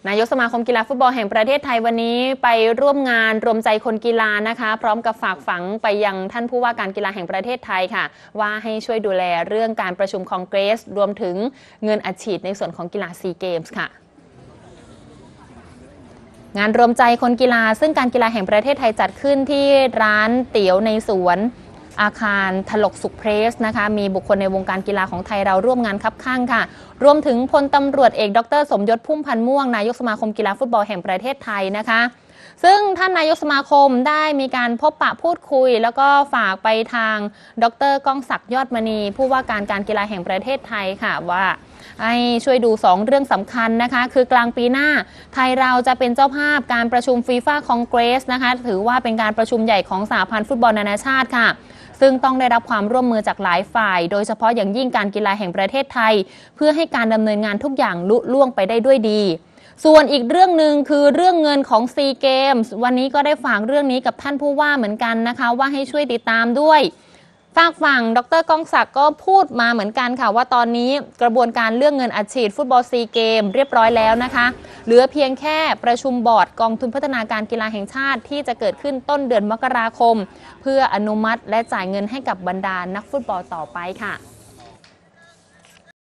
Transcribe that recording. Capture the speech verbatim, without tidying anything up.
นายกสมาคมกีฬาฟุตบอลแห่งประเทศไทยวันนี้ไปร่วมงานรวมใจคนกีฬานะคะพร้อมกับฝากฝังไปยังท่านผู้ว่าการกีฬาแห่งประเทศไทยค่ะว่าให้ช่วยดูแลเรื่องการประชุมคอนเกรสรวมถึงเงินอัดฉีดในส่วนของกีฬาซีเกมส์ค่ะงานรวมใจคนกีฬาซึ่งการกีฬาแห่งประเทศไทยจัดขึ้นที่ร้านเตี๋ยวในสวนอาคารถลกสุขเพรสนะคะมีบุคคลในวงการกีฬาของไทยเราร่วมงานคับข้างค่ะรวมถึงพลตำรวจเอกดรสมยศพุ่มพันธ์ม่วงนายกสมาคมกีฬาฟุตบอลแห่งประเทศไทยนะคะซึ่งท่านนายกสมาคมได้มีการพบปะพูดคุยแล้วก็ฝากไปทางดรก้องศักดิ์ยอดมณีผู้ว่าการการกีฬาแห่งประเทศไทยค่ะว่าให้ช่วยดูสองเรื่องสำคัญนะคะคือกลางปีหน้าไทยเราจะเป็นเจ้าภาพการประชุมฟีฟ่าคองเกรสนะคะถือว่าเป็นการประชุมใหญ่ของสหพันธ์ฟุตบอลนานาชาติค่ะซึ่งต้องได้รับความร่วมมือจากหลายฝ่ายโดยเฉพาะอย่างยิ่งการกีฬาแห่งประเทศไทยเพื่อให้การดำเนินงานทุกอย่างลุล่วงไปได้ด้วยดีส่วนอีกเรื่องหนึ่งคือเรื่องเงินของซีเกมส์วันนี้ก็ได้ฝากเรื่องนี้กับท่านผู้ว่าเหมือนกันนะคะว่าให้ช่วยติดตามด้วยฝากฝั่งดรก้องศักดิ์ก็พูดมาเหมือนกันค่ะว่าตอนนี้กระบวนการเรื่องเงินอัดฉีดฟุตบอลซีเกมเรียบร้อยแล้วนะคะเหลือเพียงแค่ประชุมบอร์ดกองทุนพัฒนาการกีฬาแห่งชาติที่จะเกิดขึ้นต้นเดือนมกราคมเพื่ออนุมัติและจ่ายเงินให้กับบรรดานักฟุตบอลต่อไปค่ะ